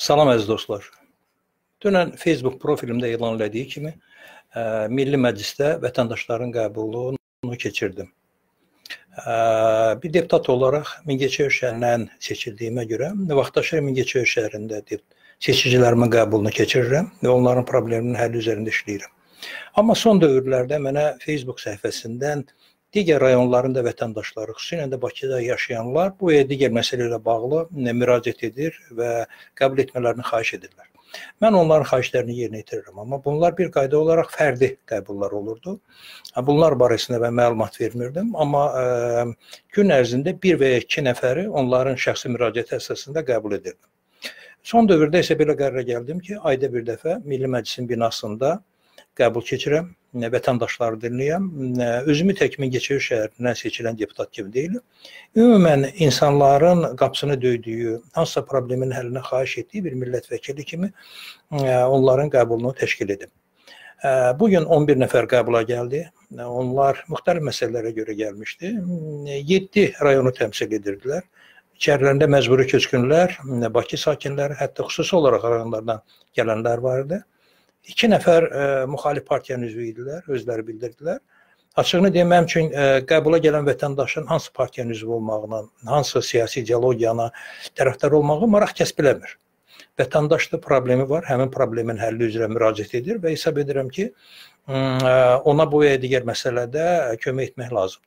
Salam əziz dostlar. Dünən Facebook profilimdə elan elədiyi kimi Milli Məclisdə vətəndaşların qəbulunu keçirdim. Bir deputat olaraq Mingəçevir şəhərindən seçildiyimə görə vaxtaşırı Mingəçevir şəhərində seçicilərimin qəbulunu keçirirəm və onların probleminin həlli üzərində işləyirəm. Amma son dövrlərdə mənə Facebook səhifəsindən digər rayonların da vətəndaşları, xüsusilə də Bakıda yaşayanlar bu və digər məsələ ilə bağlı müraciət edir və qəbul etmələrini xahiş edirlər. Mən onların xahişlərini yerinə yetirirəm, amma bunlar bir qayda olaraq fərdi qəbullar olurdu. Bunlar barəsində mən məlumat vermirdim, amma gün ərzində bir və ya iki nəfəri onların şəxsi müraciəti əsasında qəbul edirdim. Son dövrdə isə belə qərara gəldim ki, ayda bir dəfə Milli Məclisin binasında qəbul keçirəm, vətəndaşları dinləyəm. Özümü tək Mingəçevir şəhərindən seçilən deputat kimi deyiləm. Ümumən insanların qapısını döydüyü, hansısa problemin həllinə xahiş etdiyi bir millət vəkili kimi onların qəbulunu təşkil edim. Bugün 11 nəfər qəbula gəldi. Onlar müxtəlif məsələlərə görə gəlmişdi. 7 rayonu təmsil edirdilər. İçərilərində məcburi köçkünlər, Bakı sakinləri, hətta xüsusi olaraq rayonlardan gələnlər vardı. 2 nəfər müxalif partiyanın üzvü idilər, özləri bildirdilər. Açığını deyim, mənim üçün qəbula gələn vətəndaşın hansı partiyanın üzvü olmağına, hansı siyasi ideologiyana tərəfdar olmağı maraq kəsb eləmir. Vətəndaşda problemi var, həmin problemin həlli üzrə müraciət edir və hesab edirəm ki, ona bu və digər məsələdə kömək etmək lazımdır.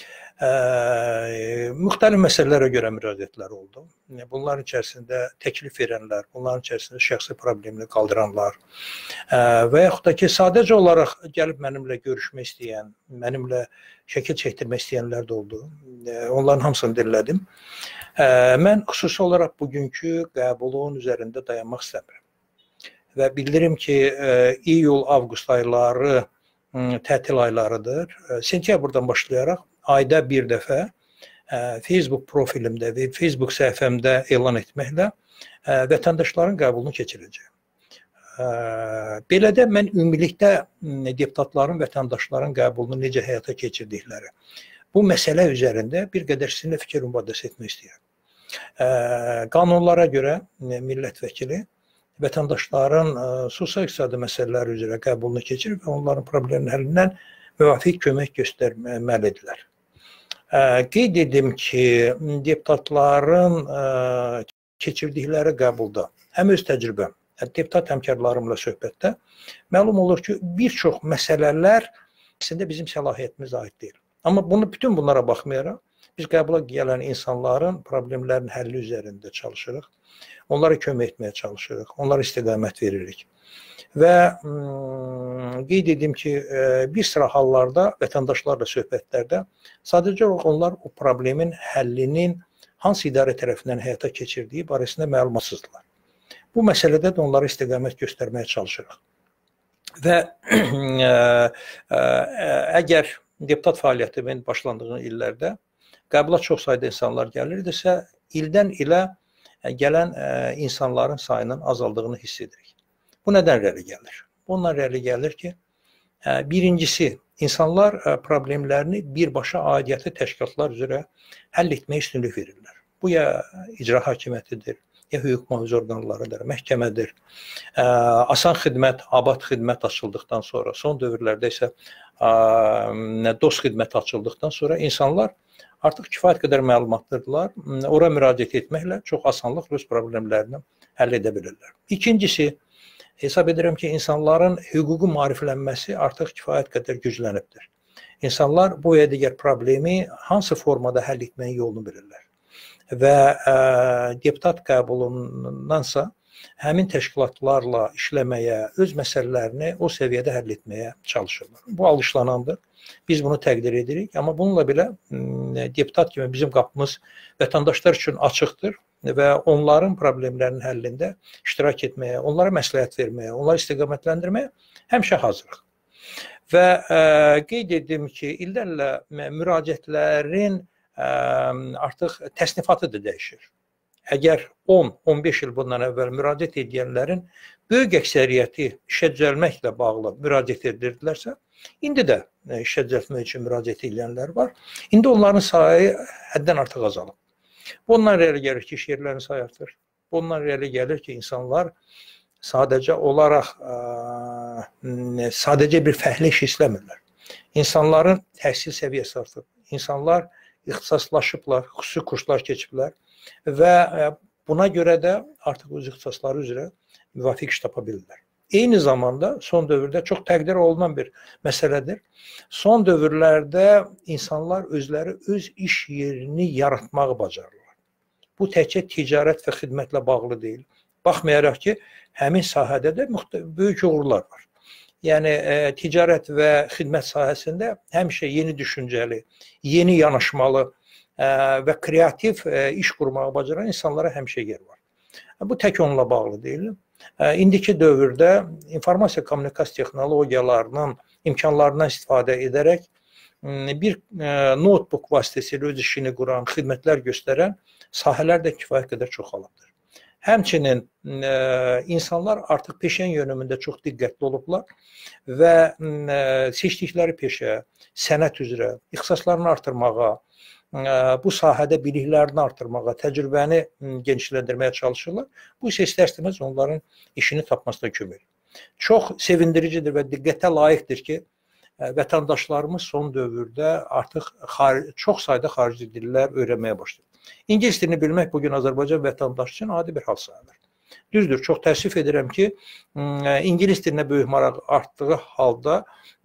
Müxtəlif məsələlərə görə müraciətlər oldu. Bunların içərisində təklif verənlər, bunların içərisində şəxsi problemini qaldıranlar və yaxud da ki, sadəcə olaraq gəlib mənimlə görüşmək istəyən, mənimlə şəkil çəkdirmək istəyənlər də oldu. Onların hamısını dinlədim. Mən xüsusi olaraq bugünkü qəbulun üzərində dayanmaq istəmirəm. Və bildirim ki, iyul, avqust ayları tətil aylarıdır. Sentyabrdan başlayaraq ayda bir dəfə Facebook profilimdə və Facebook səhifəmdə elan etməklə vətəndaşların qəbulunu keçirəcəyəm. Belə də mən ümumilikdə deputatların, vətəndaşların qəbulunu necə həyata keçirdikləri, bu məsələ üzərində bir qədər sizinlə fikir mübadiləsi etmək istəyirəm. Qanunlara görə millət vəkili vətəndaşların sosial-iqtisadi məsələləri üzrə qəbulunu keçirir və onların probleminin həllindən müvafiq kömək göstərməlidirlər. Qeyd edim ki, deputatların keçirdikləri qəbulda həm öz təcrübəm, deputat həmkarlarımla söhbətdə məlum olur ki, bir çox məsələlər əslində bizim səlahiyyətimiz aid deyil. Amma bütün bunlara baxmayaraq, biz qəbula gələn insanların problemlərinin həlli üzərində çalışırıq, onlara kömək etməyə çalışırıq, onlara istiqamət veririk. Və qeyd edim ki, bir sıra hallarda vətəndaşlarla söhbətlərdə sadəcə olaraq onlar o problemin həllinin hansı idarə tərəfindən həyata keçirdiyi barəsində məlumatsızdırlar. Bu məsələdə də onlara istiqamət göstərməyə çalışırıq. Və əgər deputat fəaliyyətimin başlandığı illərdə qəbula çox sayda insanlar gəlirdisə, ildən ilə gələn insanların sayının azaldığını hiss edirik. Bu nədən irəli gəlir? Bundan irəli gəlir ki, birincisi, insanlar problemlərini birbaşa aidiyyatı təşkilatlar üzrə həll etməyə üstünlük verirlər. Bu ya icra hakimiyyətidir, ya hüquq-mühafizə orqanlarıdır, məhkəmədir. Asan xidmət, abad xidmət açıldıqdan sonra, son dövrlərdə isə dost xidməti açıldıqdan sonra insanlar artıq kifayət qədər məlumatlıdırlar. Ora müraciət etməklə çox asanlıqla öz problemlərini həll edə bilirlər. İkincisi, hesab edirəm ki, insanların hüququ maariflənməsi artıq kifayət qədər güclənibdir. İnsanlar bu və digər problemi hansı formada həll etməyin yolunu bilirlər. Və deputat qəbulundansa həmin təşkilatlarla işləməyə, öz məsələlərini o səviyyədə həll etməyə çalışırlar. Bu alışlanandır. Biz bunu təqdir edirik. Amma bununla belə deputat kimi bizim qapımız vətəndaşlar üçün açıqdır və onların problemlərinin həllində iştirak etməyə, onlara məsləhət verməyə, onları istiqamətləndirməyə həmişə hazırıq. Və qeyd edim ki, illərlə müraciətlərin artıq təsnifatı da dəyişir. Əgər 10-15 il bundan əvvəl müraciət edənlərin böyük əksəriyyəti işə düzəlməklə bağlı müraciət edirdilərsə, indi də işə düzəltmək üçün müraciət edənlər var. İndi onların sayı həddən artıq azalıb. Bundan irəli gəlir ki, iş yerlərinin sayı artır. Bundan irəli gəlir ki, insanlar sadəcə olaraq sadəcə bir fəhlə iş istəmirlər. İnsanların təhsil səviyyəsi artıb. İnsanlar ixtisaslaşıblar, xüsusi kurslar keçiblər və buna görə də artıq öz ixtisasları üzrə müvafiq iş tapa bilirlər. Eyni zamanda son dövrdə çox təqdir olunan bir məsələdir. Son dövrlərdə insanlar özləri öz iş yerini yaratmağı bacarırlar. Bu təkcə ticarət və xidmətlə bağlı deyil. Baxmayaraq ki, həmin sahədə də böyük uğurlar var. Yəni, ticarət və xidmət sahəsində həmişə yeni düşüncəli, yeni yanaşmalı və kreativ iş qurmağı bacaran insanlara həmişə yer var. Bu tək onunla bağlı deyil. İndiki dövrdə informasiya kommunikasiya texnologiyalarının imkanlarından istifadə edərək bir notebook vasitəsilə öz işini quran, xidmətlər göstərən sahələr də kifayət qədər çoxalıbdır. Həmçinin insanlar artıq peşə yönümündə çox diqqətli olublar və seçdikləri peşə, sənət üzrə ixtisaslarını artırmağa, bu sahədə biliklərini artırmağa, təcrübəni genişləndirməyə çalışırlar. Bu isə istər-istəməz onların işini tapmasına kömək edir. Çox sevindiricidir və diqqətə layiqdir ki, vətəndaşlarımız son dövrdə artıq çox sayda xarici dillər öyrənməyə başlayır. İngilis dilini bilmək bugün Azərbaycan vətəndaşı üçün adi bir hal sayılır. Düzdür, çox təəssüf edirəm ki, İngilis dilinə böyük maraq artdığı halda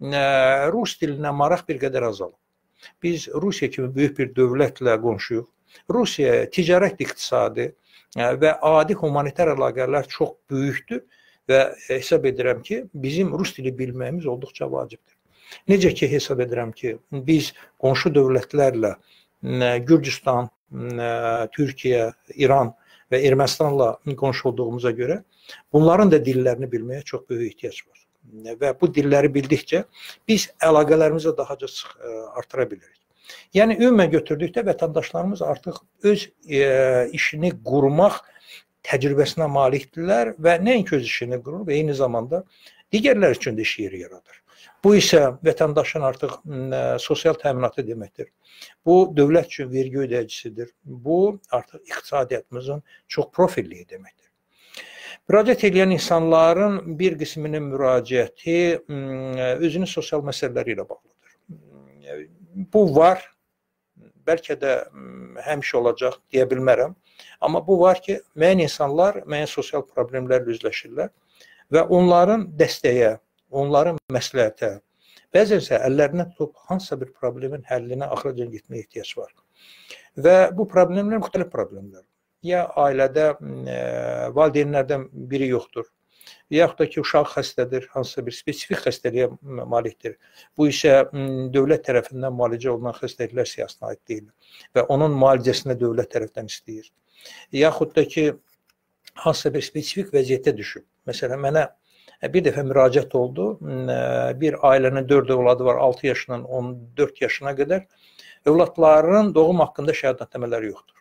Rus dilinə maraq bir qədər azalıb. Biz Rusiya kimi böyük bir dövlətlə qonşuyuq. Rusiya ticarət iqtisadi və adi humanitar əlaqələr çox böyükdür və hesab edirəm ki, bizim Rus dili bilməyimiz olduqca vacibdir. Necə ki, hesab edirəm ki, biz qonşu dövlətlərlə Gürcüstan, Türkiyə, İran və Ermənistanla qonşu olduğumuza görə bunların da dillərini bilməyə çox böyük ehtiyac var. Və bu dilləri bildikcə biz əlaqələrimizi daha çox artıra bilirik. Yəni, ümumən götürdükdə vətəndaşlarımız artıq öz işini qurmaq təcrübəsinə malikdirlər və nəinki öz işini qurur və eyni zamanda digərlər üçün də iş yeri yaradır. Bu isə vətəndaşın artıq sosial təminatı deməkdir. Bu, dövlət üçün vergi ödəyicisidir. Bu, artıq iqtisadiyyatımızın çox profilliyi deməkdir. Müraciət edən insanların bir qisminin müraciəti özünün sosial məsələləri ilə bağlıdır. Bu var, bəlkə də həmişə olacaq deyə bilmərəm. Amma bu var ki, müəyyən insanlar müəyyən sosial problemlərlə üzləşirlər və onların dəstəyə, onların məsləhətə, bəzən isə əllərindən tutub hansısa bir problemin həllinə axıracan getməyə ehtiyac var. Və bu problemlər müxtəlif problemlərdir. Ya ailədə valideynlərdən biri yoxdur, yaxud da ki, uşaq xəstədir, hansısa bir spesifik xəstəliyə malikdir. Bu isə dövlət tərəfindən müalicə olunan xəstəliklər siyahısına aid deyil və onun müalicəsini dövlət tərəfindən istəyir. Yaxud da ki, hansısa bir spesifik vəziyyətə düşüb. Məsələn, mənə bir dəfə müraciət oldu. Bir ailənin 4 övladı var, 6 yaşından 14 yaşına qədər. Övladların doğum haqqında şəhadətnamələri yoxdur.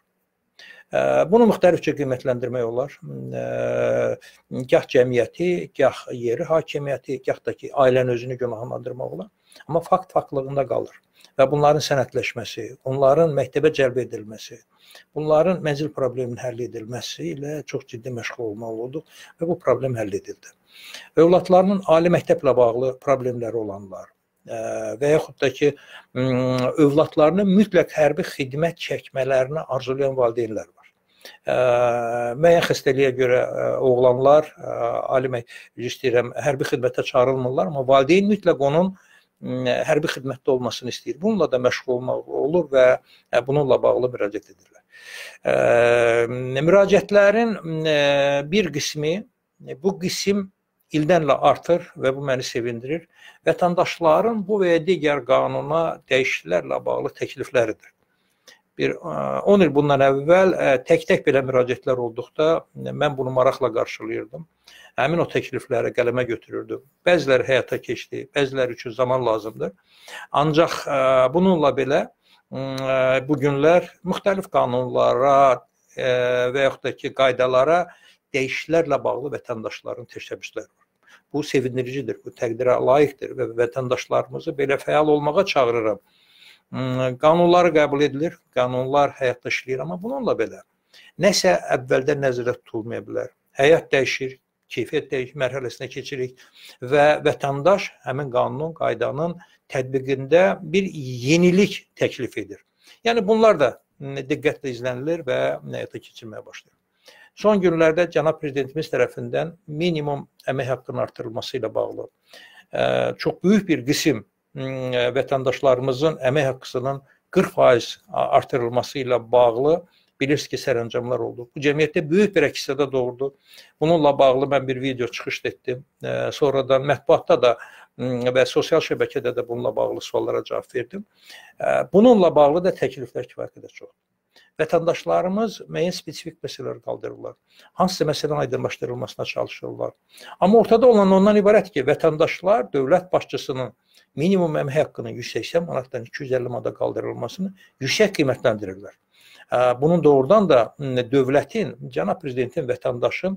Bunu müxtəlifcə qiymətləndirmək olar. Gah cəmiyyəti, gah yeri hakimiyyəti, gah da ki, ailənin özünü günahlandırmaq olar. Amma fakt faktlığında qalır. Və bunların sənədləşməsi, onların məktəbə cəlb edilməsi, bunların mənzil probleminin həll edilməsi ilə çox ciddi məşğul olmalı olduq və bu problem həll edildi. Övladlarının ali məktəblə bağlı problemləri olanlar və yaxud da ki, övladlarının mütləq hərbi xidmət çəkmələrini arzulayan valideynlər var. Müəyyən xəstəliyə görə oğlanlar hərbi xidmətə çağırılmırlar, amma valideyn mütləq onun hərbi xidmətdə olmasını istəyir. Bununla da məşğul olmaq olur və bununla bağlı müraciət edirlər. Müraciətlərin bir qismi, bu qism ildən-ilə artır və bu məni sevindirir. Vətəndaşların bu və ya digər qanuna dəyişikliklərlə bağlı təklifləridir. 10 il bundan əvvəl tək-tək belə müraciətlər olduqda mən bunu maraqla qarşılayırdım. Həmin o təklifləri qələmə götürürdüm. Bəziləri həyata keçdi, bəziləri üçün zaman lazımdır. Ancaq bununla belə bugünlər müxtəlif qanunlara və yaxud da ki, qaydalara dəyişikliklərlə bağlı vətəndaşların təşəbbüsləri var. Bu sevindiricidir, bu təqdirə layiqdir və vətəndaşlarımızı belə fəal olmağa çağırıram. Qanunları qəbul edilir, qanunlar həyatda işləyir, amma bununla belə Nəsə əvvəldən nəzərdə tutulmaya bilər. Həyat dəyişir, keyfiyyət dəyişir mərhələsinə keçirik və vətəndaş həmin qanunun, qaydanın tətbiqində bir yenilik təklif edir. Yəni bunlar da diqqətlə izlənilir və həyata keçirməyə başlayır. Son günlərdə cənab prezidentimiz tərəfindən minimum əmək haqqının artırılması ilə bağlı çox böyük bir qism vətəndaşlarımızın əmək haqqısının 40% artırılması ilə bağlı bilirsiniz ki, sərəncamlar oldu. Bu cəmiyyətdə böyük bir əks-səda doğurdu. Bununla bağlı mən bir video çıxış etdim. Sonradan mətbuatda da və sosial şəbəkədə də bununla bağlı suallara cavab verdim. Bununla bağlı da təkliflər kifayət qədər çoxdur. Vətəndaşlarımız müəyyən spesifik məsələlər qaldırırlar. Hansısa məsələnin aydınlaşdırılmasına çalışırlar. Amma ortada olan ondan ibarət ki, vətəndaşlar dövlət başçısının minimum əmək haqqının 180 manatdan 250 manata qaldırılmasını yüksək qiymətləndirirlər. Bunun doğrudan da dövlətin, cənab prezidentin, vətəndaşın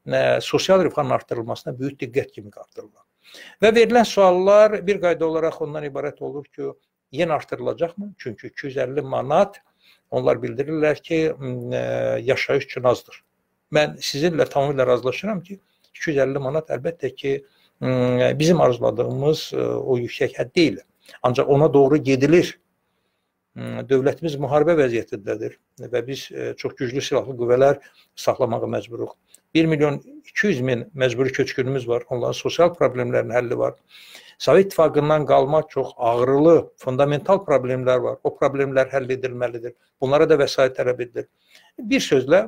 sosial reformun artırılmasına böyük diqqət kimi artırırlar. Və verilən suallar bir qayda olaraq ondan ibarət olur ki, yenə artırılacaqmı? Çünki 250 manat onlar bildirirlər ki, yaşayış üçün azdır. Mən sizinlə tamamilə razılaşıram ki, 250 manat əlbəttə ki, bizim arzuladığımız o yüksək hədd deyil. Ancaq ona doğru gedilir. Dövlətimiz müharibə vəziyyətindədir və biz çox güclü silahlı qüvvələr saxlamağa məcburuq. 1.200.000 məcburi köçkünümüz var, onların sosial problemlərinin həlli var. Sovet İttifaqından qalma çox ağrılı, fundamental problemlər var. O problemlər həll edilməlidir. Bunlara da vəsait tələb edilir. Bir sözlə,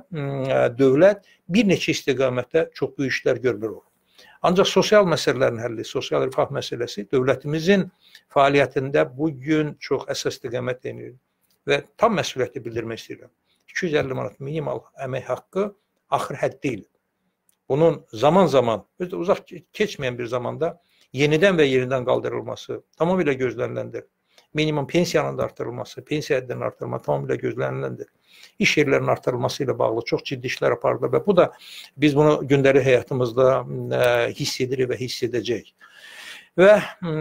dövlət bir neçə istiqamətdə çox böyük işlər görmür olur. Ancaq sosial məsələlərin həlli, sosial rifah məsələsi dövlətimizin fəaliyyətində bugün çox əsas istiqamət edilir və tam məsuliyyəti bildirmək istəyirəm. 250 manat minimal əmək haqqı axır hədd deyil. Bunun zaman-zaman, uzaq keçməyən bir zamanda yenidən və yenidən qaldırılması tamamilə gözləniləndir. Minimum pensiyanın da artırılması, pensiya həddinin artırılması tamamilə gözləniləndir. İş yerlərinin artırılması ilə bağlı çox ciddi işlər aparılır və bu da biz bunu gündəlik həyatımızda hiss edirik və hiss edəcəyik. Və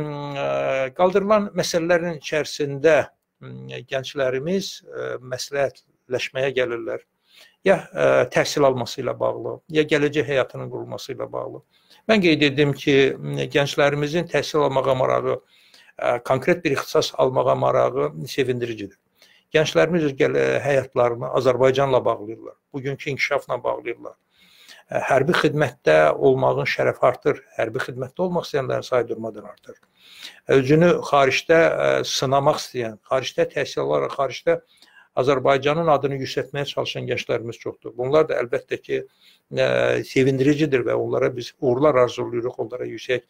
qaldırılan məsələlərin içərisində gənclərimiz məsləhətləşməyə gəlirlər. Ya təhsil alması ilə bağlı, ya gələcək həyatının qurulması ilə bağlı. Mən qeyd etdim ki, gənclərimizin təhsil almağa marağı, konkret bir ixtisas almağa marağı sevindiricidir. Gənclərimiz öz həyatlarını Azərbaycanla bağlayırlar, bugünkü inkişafla bağlayırlar. Hərbi xidmətdə olmağın şərəfi artır, hərbi xidmətdə olmaq istəyənlərin sayı durmadan artır. Özünü xaricdə sınamaq istəyən, xaricdə təhsil alaraq, xaricdə Azərbaycanın adını yüksəltməyə çalışan gənclərimiz çoxdur. Bunlar da əlbəttə ki, sevindiricidir və onlara biz uğurlar arzulayırıq, onlara yüksək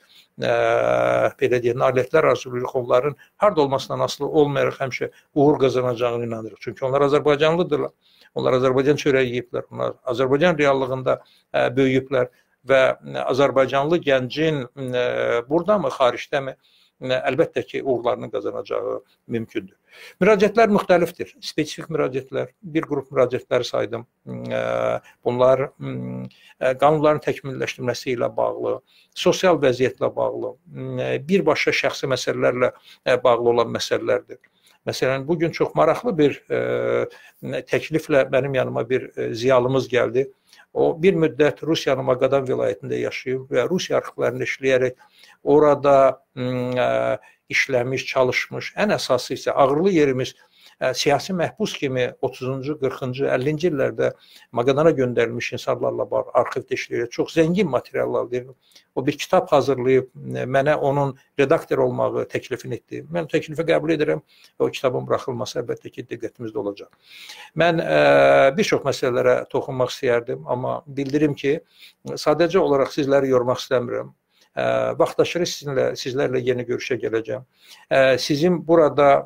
belə deyək, nailiyyətlər arzulayırıq, onların harda olmasından asılı olmayaraq həmişə uğur qazanacağını inanırıq. Çünki onlar Azərbaycanlıdırlar, onlar Azərbaycan çörəyi yeyiblər, onlar Azərbaycan reallığında böyüyüblər və Azərbaycanlı gəncin burada mı, xaricdə mi? Əlbəttə ki, uğurlarını qazanacağı mümkündür. Müraciətlər müxtəlifdir. Spesifik müraciətlər, bir qrup müraciətləri saydım. Bunlar qanunların təkmilləşdirilməsi ilə bağlı, sosial vəziyyətlə bağlı, birbaşa şəxsi məsələlərlə bağlı olan məsələlərdir. Məsələn, bugün çox maraqlı bir təkliflə mənim yanıma bir ziyalımız gəldi. O, bir müddət Rusiyanın Maqadan vilayətində yaşayıb və Rusiya arxivlərində işləyərək orada işləmiş, çalışmış, ən əsası isə ağırlı yerimiz siyasi məhbus kimi 30-cu, 40-cı, 50-ci illərdə Maqadana göndərilmiş insanlarla arxivdə işləyir. Çox zəngin materiallar verir. O bir kitab hazırlayıb mənə onun redaktor olmağı təklifini etdi. Mən təklifi qəbul edirəm və o kitabın buraxılması əlbəttə ki, diqqətimizdə olacaq. Mən bir çox məsələlərə toxunmaq istəyərdim, amma bildirim ki, sadəcə olaraq sizləri yormaq istəmirəm. Vaxtaşırı sizlərlə yeni görüşə gələcəm. Sizin burada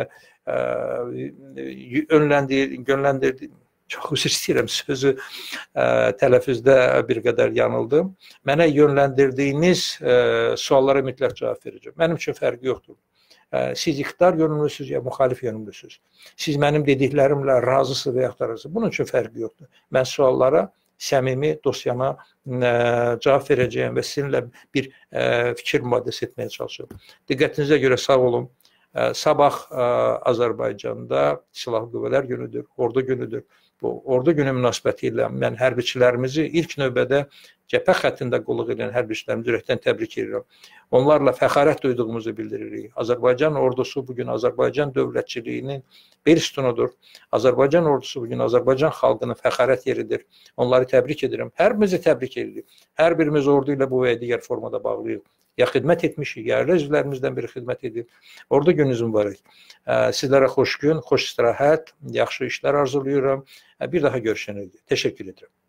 yönləndirdiğim, çox üzr istəyirəm, sözü tələfüzdə bir qədər yanıldım. Mənə yönləndirdiyiniz suallara mütləq cavab verəcəm. Mənim üçün fərqi yoxdur. Siz iqtidar yönümlüsünüz ya müxalif yönümlüsünüz. Siz mənim dediklərimlə razısınız və yaxud da razısınız. Bunun üçün fərqi yoxdur. Mən suallara səmimi, dosyana cavab verəcəyəm və sizinlə bir fikir mübadiləsi etməyə çalışıyorum. Diqqətinizə görə sağ olun. Sabah Azərbaycanda Silahlı Qüvvələr günüdür, ordu günüdür. Bu ordu günü münasibətilə mən hərbiçilərimizi ilk növbədə cəbhə xəttində qulluq edən hərbiçilərimizi ürəkdən təbrik edirəm. Onlarla fəxarət duyduğumuzu bildiririk. Azərbaycan ordusu bugün Azərbaycan dövlətçiliyinin bel sütunudur. Azərbaycan ordusu bugün Azərbaycan xalqının fəxarət yeridir. Onları təbrik edirəm. Hər birimizi təbrik edirik. Hər birimiz ordu ilə bu və digər formada bağlıyıq. Ya xidmət etmişik, ya ailə üzvlərimizdən biri xidmət edib. Ordu gününüz mübarək. Sizlərə xoş gün, xoş istirahət, yaxşı işlər arzulayıram. Bir daha görüşənə. Təşəkkür edirəm.